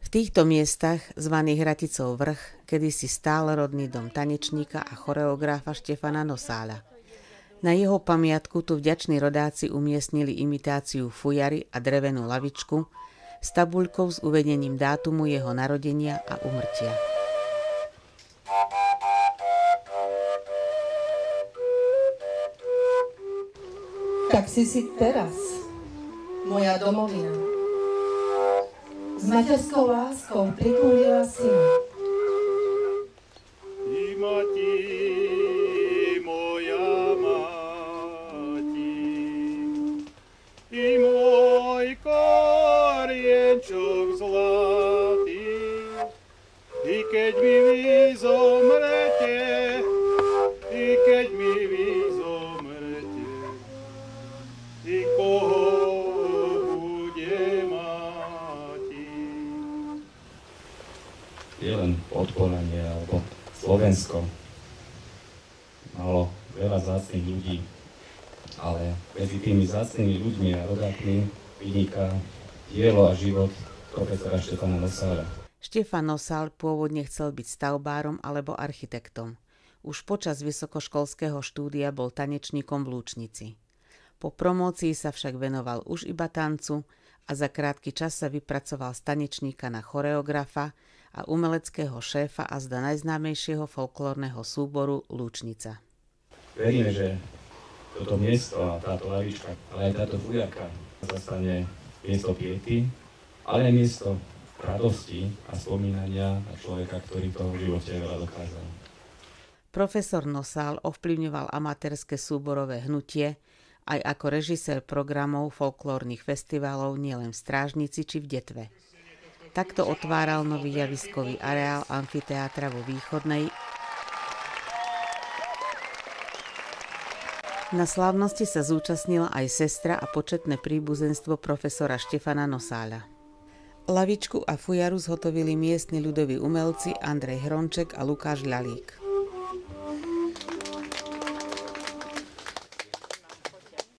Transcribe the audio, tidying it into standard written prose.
V týchto miestach, zvaných Raticov vrch, kedysi stál rodný dom tanečníka a choreográfa Štefana Nosáľa. Na jeho pamiatku tu vďační rodáci umiestnili imitáciu fujary a drevenú lavičku s tabuľkou s uvedením dátumu jeho narodenia a úmrtia. Tak si teraz, moja domovina, s materskou láskou pritúlila syna. I mati, moja mati, i môj korienčok zlatý, i keď mi vy zomrete, i keď mi vy zomrete, i koho bude mati. Je len podporanie, alebo Slovensko malo veľa vzácnych ľudí, ale medzi tými vzácnymi ľuďmi a rodátmi vyniká dielo a život profesora Štefana Nosáľa. Štefan Nosáľ pôvodne chcel byť stavbárom alebo architektom. Už počas vysokoškolského štúdia bol tanečníkom v Lúčnici. Po promócii sa však venoval už iba tancu a za krátky čas sa vypracoval z tanečníka na choreografa a umeleckého šéfa a zda najznámejšieho folklórneho súboru Lúčnica. Veríme, že toto miesto a táto lavička, ale aj táto fujarka zastane miesto piety, ale aj miesto radosti a spomínania na človeka, ktorý v toho živote veľa dokázal. Profesor Nosáľ ovplyvňoval amatérske súborové hnutie aj ako režisér programov folklórnych festivalov nielen v Strážnici či v Detve. Takto otváral nový javiskový areál amfiteátra vo Východnej. Na slávnosti sa zúčastnila aj sestra a početné príbuzenstvo profesora Štefana Nosáľa. Lavičku a fujaru zhotovili miestni ľudoví umelci Andrej Hronček a Lukáš Ľalík.